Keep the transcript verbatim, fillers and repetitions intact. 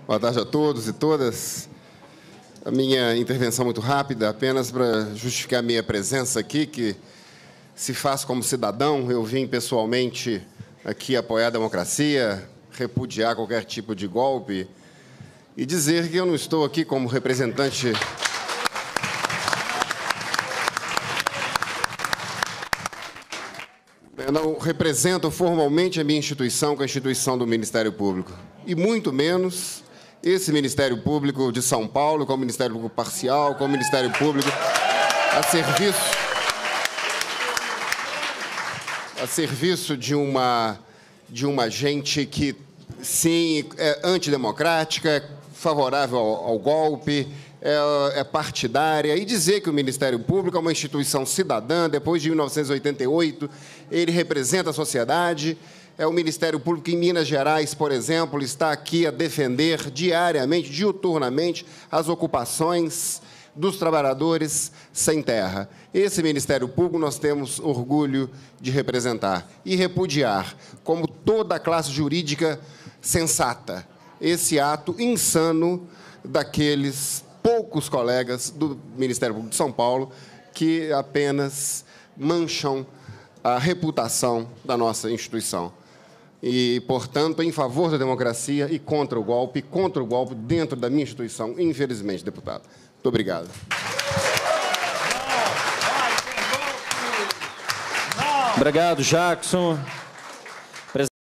Boa tarde a todos e todas. A minha intervenção muito rápida, apenas para justificar a minha presença aqui, que se faz como cidadão. Eu vim pessoalmente aqui apoiar a democracia, repudiar qualquer tipo de golpe e dizer que eu não estou aqui como representante eu não represento formalmente a minha instituição, que é a instituição do Ministério Público, e muito menos esse Ministério Público de São Paulo, que é o Ministério Público parcial, que é o Ministério Público a serviço, a serviço de uma, de uma gente que, sim, é antidemocrática, é favorável ao, ao golpe, é, é partidária, e dizer que o Ministério Público é uma instituição cidadã, depois de mil novecentos e oitenta e oito, ele representa a sociedade. É o Ministério Público em Minas Gerais, por exemplo, está aqui a defender diariamente, diuturnamente, as ocupações dos trabalhadores sem terra. Esse Ministério Público nós temos orgulho de representar e repudiar, como toda a classe jurídica sensata, esse ato insano daqueles poucos colegas do Ministério Público de São Paulo que apenas mancham a reputação da nossa instituição. E, portanto, em favor da democracia e contra o golpe, contra o golpe dentro da minha instituição, infelizmente, deputado. Muito obrigado. Obrigado, Jackson.